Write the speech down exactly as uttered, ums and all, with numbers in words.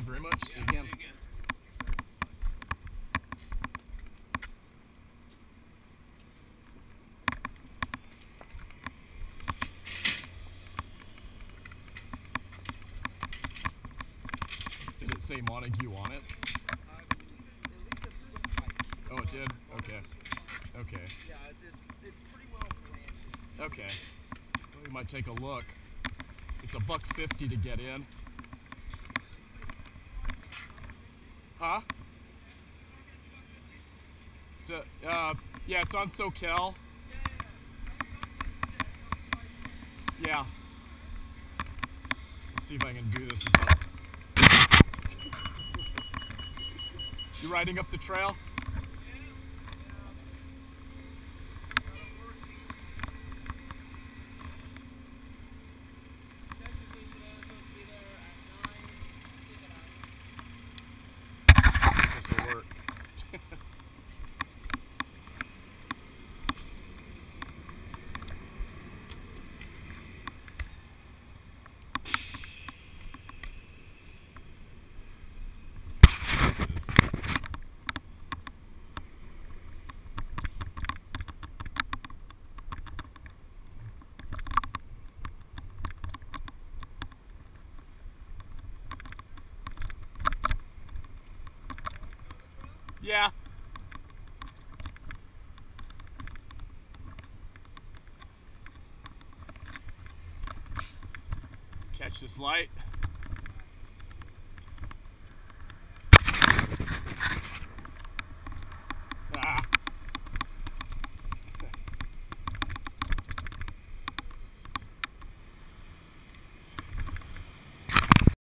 very much. See you Yeah, again. see you again. Did it say Montague on it? Oh, it did? Okay. Okay. Yeah, it's, it's, it's pretty well branded. Okay. Well, we might take a look. It's a buck fifty to get in. Huh? It's a, uh, yeah, it's on SoCal. Yeah. Let's see if I can do this. You riding up the trail? This will work. Yeah. Catch this light.